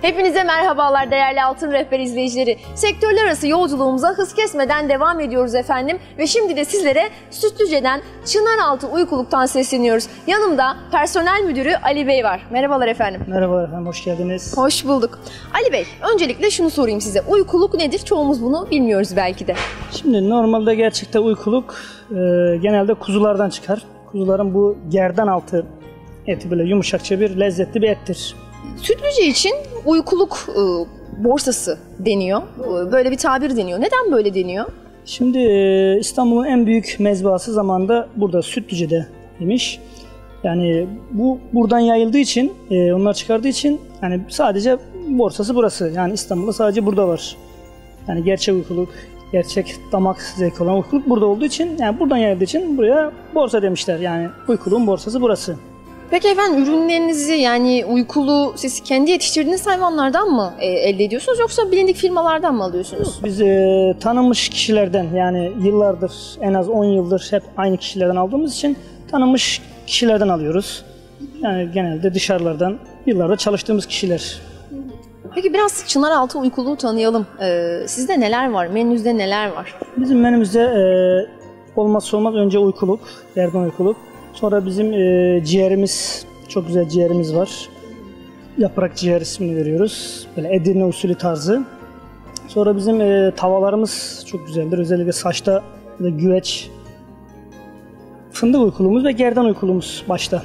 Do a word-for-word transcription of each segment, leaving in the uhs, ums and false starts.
Hepinize merhabalar değerli Altın Rehber izleyicileri. Sektörler arası yolculuğumuza hız kesmeden devam ediyoruz efendim. Ve şimdi de sizlere Sütlüce'den Çınaraltı Uykuluk'tan sesleniyoruz. Yanımda personel müdürü Ali Bey var. Merhabalar efendim. Merhaba efendim, hoş geldiniz. Hoş bulduk. Ali Bey, öncelikle şunu sorayım size. Uykuluk nedir? Çoğumuz bunu bilmiyoruz belki de. Şimdi normalde gerçekte uykuluk e, genelde kuzulardan çıkar. Kuzuların bu gerdan altı eti böyle yumuşakça bir lezzetli bir ettir. Sütlüce için uykuluk e, borsası deniyor. E, böyle bir tabir deniyor. Neden böyle deniyor? Şimdi e, İstanbul'un en büyük mezbahası zamanında burada Sütlüce'de imiş. Yani bu buradan yayıldığı için, e, onlar çıkardığı için yani sadece borsası burası. Yani İstanbul'da sadece burada var. Yani gerçek uykuluk, gerçek damak zevki olan uykuluk burada olduğu için, yani buradan yayıldığı için buraya borsa demişler. Yani uykuluğun borsası burası. Peki efendim, ürünlerinizi yani uykulu siz kendi yetiştirdiğiniz hayvanlardan mı e, elde ediyorsunuz yoksa bilindik firmalardan mı alıyorsunuz? Biz e, tanınmış kişilerden, yani yıllardır, en az on yıldır hep aynı kişilerden aldığımız için tanınmış kişilerden alıyoruz. Yani genelde dışarılardan yıllarda çalıştığımız kişiler. Peki biraz Çınaraltı Uykuluğu tanıyalım. Ee, sizde neler var? Menünüzde neler var? Bizim menümüzde e, olmazsa olmaz önce uykuluk, gerdan uykuluk. Sonra bizim e, ciğerimiz, çok güzel ciğerimiz var. Yaprak ciğer ismini veriyoruz. Böyle Edirne usulü tarzı. Sonra bizim e, tavalarımız çok güzeldir. Özellikle saçta ve güveç. Fındık uykuluğumuz ve gerdan uykuluğumuz başta.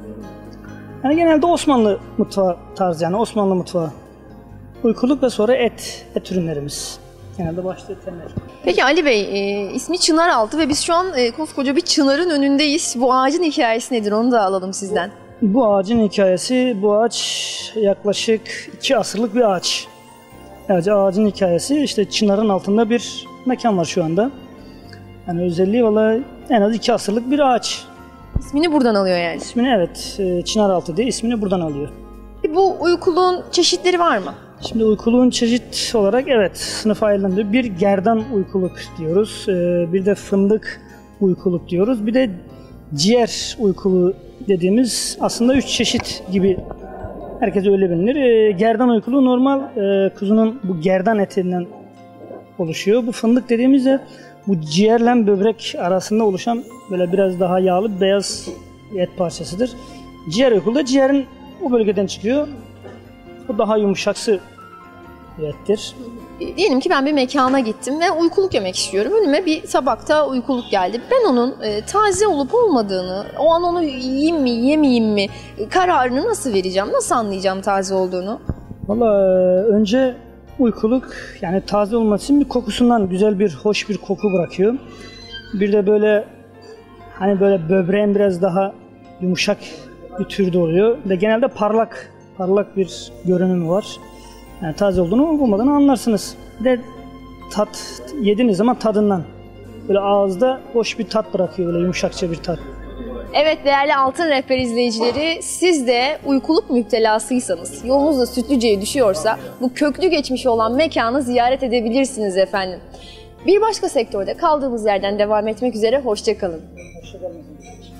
Yani genelde Osmanlı mutfağı tarzı, yani Osmanlı mutfağı. Uykuluk ve sonra et, et ürünlerimiz. Genelde başta etler. Peki Ali Bey, e, ismi Çınaraltı ve biz şu an e, koskoca bir çınarın önündeyiz. Bu ağacın hikayesi nedir? Onu da alalım sizden. Bu ağacın hikayesi, bu ağaç yaklaşık iki asırlık bir ağaç. Yani ağacın hikayesi işte çınarın altında bir mekan var şu anda. Yani özelliği vallahi en az iki asırlık bir ağaç. İsmini buradan alıyor yani. İsmini evet, Çınaraltı diye ismini buradan alıyor. Bu uykuluğun çeşitleri var mı? Şimdi uykuluğun çeşit olarak evet sınıf ayrılıyor. Bir gerdan uykuluk diyoruz, bir de fındık uykuluk diyoruz, bir de ciğer uykuluğu dediğimiz aslında üç çeşit gibi herkes öyle bilinir. Gerdan uykuluğu normal kuzunun bu gerdan etinden oluşuyor. Bu fındık dediğimizde bu ciğerle böbrek arasında oluşan böyle biraz daha yağlı beyaz et parçasıdır. Ciğer uykuluğu da ciğerin o bölgeden çıkıyor. O daha yumuşaksı bir ettir. Diyelim ki ben bir mekana gittim ve uykuluk yemek istiyorum. Önüme bir tabakta uykuluk geldi. Ben onun e, taze olup olmadığını, o an onu yiyeyim mi, yemeyeyim mi kararını nasıl vereceğim? Nasıl anlayacağım taze olduğunu? Vallahi önce uykuluk yani taze olması için bir kokusundan güzel bir, hoş bir koku bırakıyor. Bir de böyle hani böyle böbreğin biraz daha yumuşak bir türde oluyor ve genelde parlak parlak bir görünümü var. Yani taze olduğunu olmadığını anlarsınız. Bir de tat yediğiniz zaman tadından böyle ağızda hoş bir tat bırakıyor, böyle yumuşakça bir tat. Evet değerli Altın Rehber izleyicileri, siz de uykuluk müptelasıysanız, yolunuz da Sütlüce'ye düşüyorsa bu köklü geçmişi olan mekanı ziyaret edebilirsiniz efendim. Bir başka sektörde kaldığımız yerden devam etmek üzere, hoşça kalın. Hoşça kalın.